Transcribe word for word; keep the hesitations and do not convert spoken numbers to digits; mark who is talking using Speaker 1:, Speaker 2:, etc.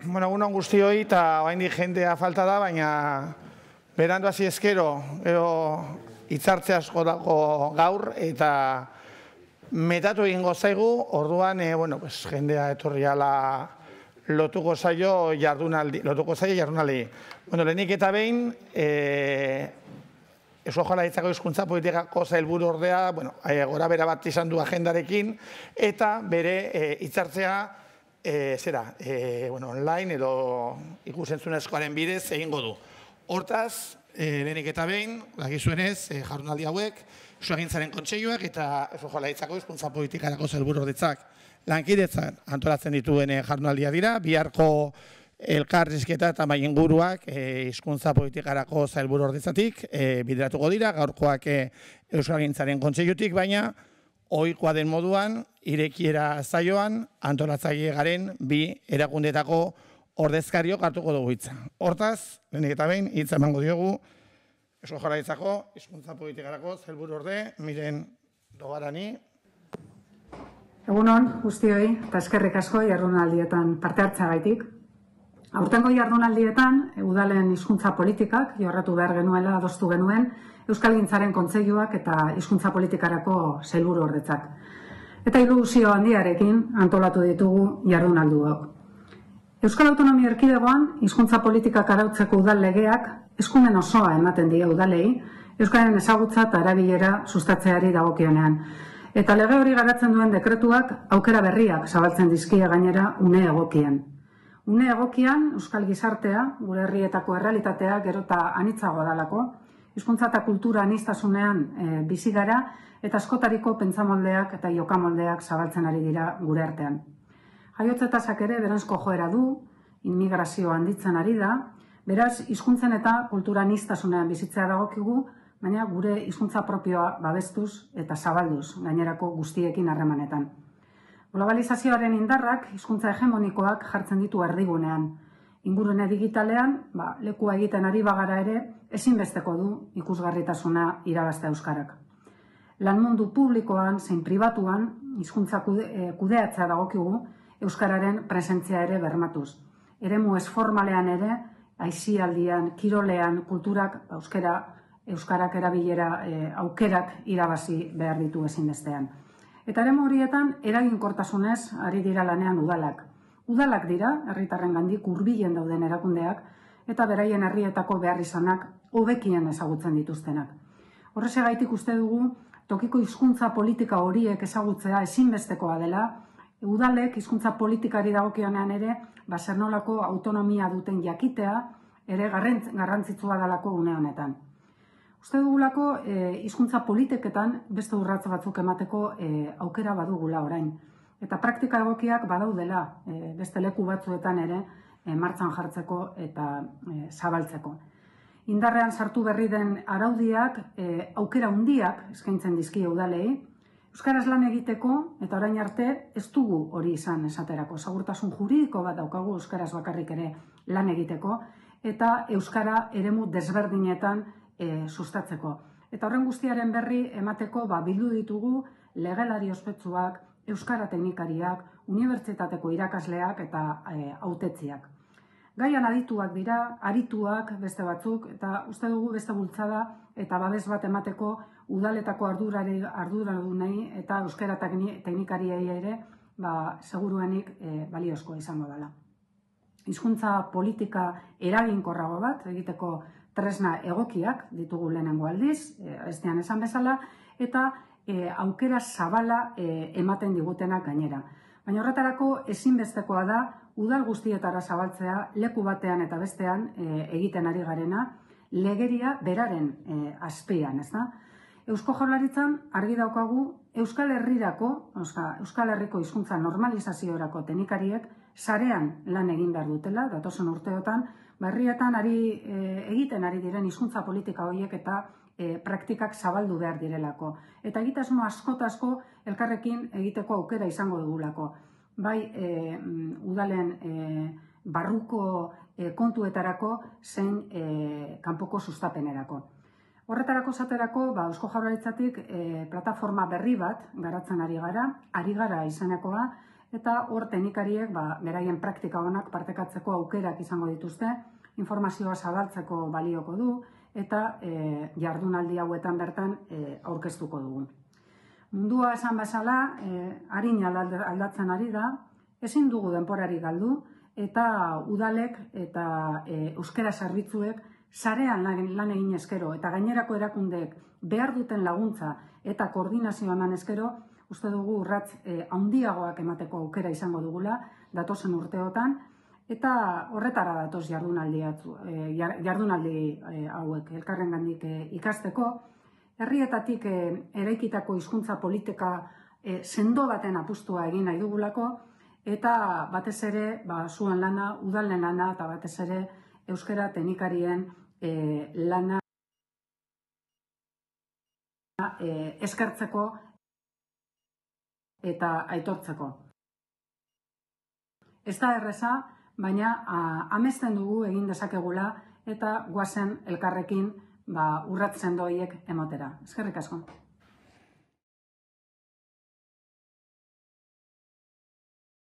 Speaker 1: Bueno, egunon guztioi, eta oraindik jendea falta da, baina berandu hasi ezkero, edo hitzartze asko dago gaur, eta metatu egingo zaigu, orduan, e, bueno, pues, jendea etorri ala lotuko zaio jardunaldi, lotuko zaio jardunaldi. Bueno, lehenik eta behin, e, Eusko Jaurlaritzako hizkuntza politikako sailburu ordea, bueno, e, gora bera bat izan du agendarekin, eta bere hitzartzea, e, zera, e, bueno, online edo ikusentzunezkoaren bidez egingo du. Hortaz, e, lehenik eta behin, dakizuenez, e, jardunaldi hauek, Euskogintzaren Kontseiluak eta Eusko Jaurlaritzako hizkuntza politikarako sailburu ordetzak lankidetzan antolatzen dituen jardunaldia dira, biharko elkarrizketa eta mai inguruak hizkuntza politikarako sailburu ordetzatik bideratuko dira, gaurkoak Euskogintzaren Kontseilutik, baina ohikoa den moduan, irekiera zaioan, antolatzaile garen bi erakundetako ordezkariok hartuko dugu hitza. Hortaz, lehenik eta behin, hitza emango diogu Eusko Jaurlaritzako hizkuntza politikarako sailburu orde, Miren Dogarani.
Speaker 2: Egunon, guztioi, eta eskerrik asko jardunaldietan parte hartzeagaitik. Aurtengo jardunaldietan, udalen hizkuntza politikak jorratu behar genuela adostu genuen Euskalgintzaren Kontseiluak eta hizkuntza politikarako sailburu ordetzak. Eta ilusio handiarekin antolatu ditugu jardunalduak. Euskal Autonomia Erkidegoan hizkuntza politikak arautzeko udal legeak eskumen osoa ematen die udalei euskararen ezagutza eta erabilera sustatzeari dagokionean. Eta lege hori garatzen duen dekretuak aukera berriak zabaltzen dizkie gainera une egokien. Une egokian, euskal gizartea, gure herrietako errealitatea gero eta anitzagoa dalako, hizkuntza eta kultura aniztasunean e, bizi gara eta askotariko pentsamoldeak eta jokamoldeak zabaltzen ari dira gure artean. Jaiotze tasak ere beranzko joera du, immigrazio handitzen ari da, beraz hizkuntzen eta kultura aniztasunean bizitzea dagokigu, baina gure hizkuntza propioa babestuz eta zabalduz gainerako guztiekin harremanetan. Globalizazioaren indarrak hizkuntza hegemonikoak jartzen ditu erdigunean. Ingurune digitalean, ba, lekua egiten ari bagara ere, ezinbesteko du ikusgarritasuna irabaztea euskarak. Lan mundu publikoan, zein pribatuan, hizkuntza kude, kudeatzea dagokigu, euskararen presentzia ere bermatuz. Eremu ez formalean ere, aisialdian, kirolean, kulturak, euskara, euskarak erabilera e, aukerak irabazi behar ditu ezinbestean. Eta eremu horietan, eraginkortasunez ari dira lanean udalak. Udalak dira, herritarren gandik hurbilen dauden erakundeak, eta beraien herrietako behar izanak hobekien ezagutzen dituztenak. Horrexegaitik uste dugu, tokiko hizkuntza politika horiek ezagutzea ezinbestekoa dela, udalek hizkuntza politikari dagokionean ere, zer nolako autonomia duten jakitea, ere garrantzitsua dalako une honetan. Uste dugulako, hizkuntza e, politiketan beste urratz batzuk emateko e, aukera badugula orain. Eta praktika egokiak badaudela e, beste leku batzuetan ere e, martxan jartzeko eta e, zabaltzeko. Indarrean sartu berri den araudiak e, aukera handiak eskaintzen dizkie udalei, euskaraz lan egiteko eta orain arte ez dugu hori izan esaterako. Segurtasun juridiko bat daukagu euskaraz bakarrik ere lan egiteko eta euskara eremu desberdinetan E, sustatzeko. Eta horren guztiaren berri emateko ba, bildu ditugu legelari ospetsuak, euskara teknikariak, unibertsitateko irakasleak eta e, hautetziak. Gaian adituak dira, arituak beste batzuk, eta uste dugu beste bultzada eta babes bat emateko udaletako arduradunei eta euskara teknikariei ere ba, seguruenik e, baliozko izango dela. Hizkuntza politika eraginkorrago bat egiteko tresna egokiak ditugu lehenengo aldiz, estean esan bezala, eta e, aukera zabala e, ematen digutenak gainera. Baina horretarako ezinbestekoa da, udal guztietara zabaltzea leku batean eta bestean e, egiten ari garena, legeria beraren e, azpian, ez da? Eusko Jaurlaritzan argi daukagu Euskal Herrirako, Euskal Herriko hizkuntza normalizaziorako teknikariek sarean lan egin behar dutela, datozen urteotan, berrietan ari, e, egiten ari diren hizkuntza politika horiek eta e, praktikak zabaldu behar direlako. Eta egitasmo askotasko elkarrekin egiteko aukera izango dugulako. Bai, e, udalen e, barruko e, kontuetarako zein e, kanpoko sustapenerako. Horretarako zaterako, ba, Eusko Jaurlaritzatik e, plataforma berri bat garatzen ari gara, ari gara izanekoa, eta hor teknikariek beraien praktika onak partekatzeko aukerak izango dituzte, informazioa zabaltzeko balioko du, eta jardunaldi hauetan bertan aurkeztuko dugu. Mundua esan bezala, arina aldatzen ari da, ezin dugu denporari galdu, eta udalek eta euskara zerbitzuek sarean lan egin eskero, eta gainerako erakundeek behar duten laguntza eta koordinazioa eman eskero, uste dugu urrats handiagoak emateko aukera izango dugula, datozen urteotan, eta horretara datoz jardunaldi hauek elkarrengandik ikasteko, herrietatik eraikitako hizkuntza politika sendo baten apustua egin nahi dugulako, eta batez ere zuen lana, udalen lana, eta batez ere euskara teknikarien lana eskertzeko eta aitortzeko. Ez da erreza, baina amesten dugu egin dezakegula eta goazen elkarrekin urrats sendo horiek ematera. Eskerrik asko.